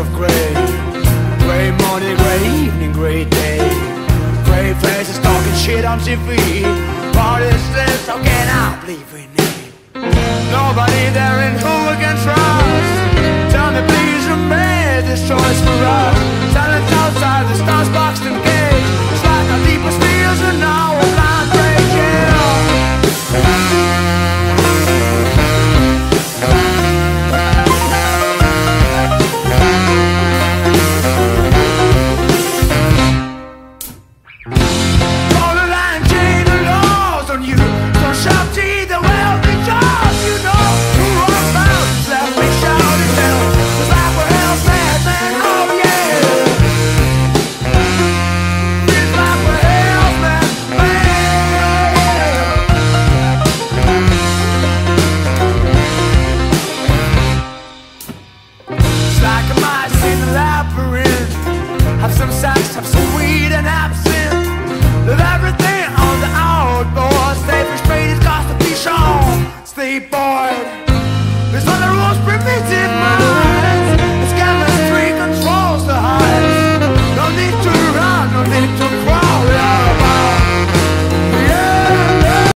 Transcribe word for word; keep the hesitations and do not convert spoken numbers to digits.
of grey. Grey morning, grey evening, grey day. Grey faces talking shit on T V. What is this? How can I believe we need nobody there in who we can trust? Tell me please, who made this choice for us? Silence outside the stars boxed and caged. It's like our deepest fears are now a blind breaking. Have some sex, have some weed and absinthe. Leave everything on the outdoors. Stay frustrated, cause to be shown. Stay bored. There's other rules primitive.